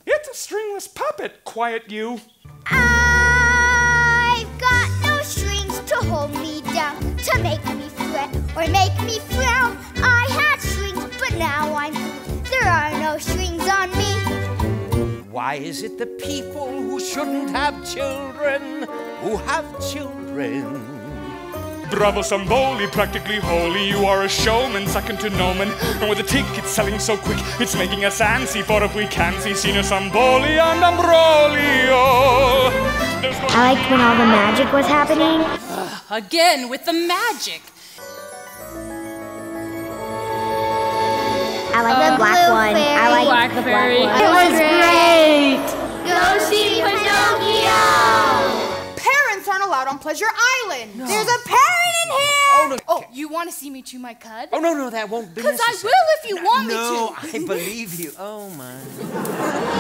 It's a stringless puppet. Quiet, you. I've got no strings to hold me down, to make me fret or make me frown. I had strings, but now I'm through. There are no strings on me. Why is it the people who shouldn't have children who have children? Bravo, Samboli, practically holy. You are a showman, second to no man. And with the tickets selling so quick, it's making us antsy. For if we can see Sina Samboli and Ambrolio. I liked when all the magic was happening. Again with the magic. I like the black one. I like Black the fairy. black one. It was great. Go see Pinocchio! Parents aren't allowed on Pleasure Island. No. There's a parent in here. Oh, no. Oh, you want to see me chew my cud? Oh, no, that won't be Because necessary. I will if you want me to. No, I believe you. Oh, my.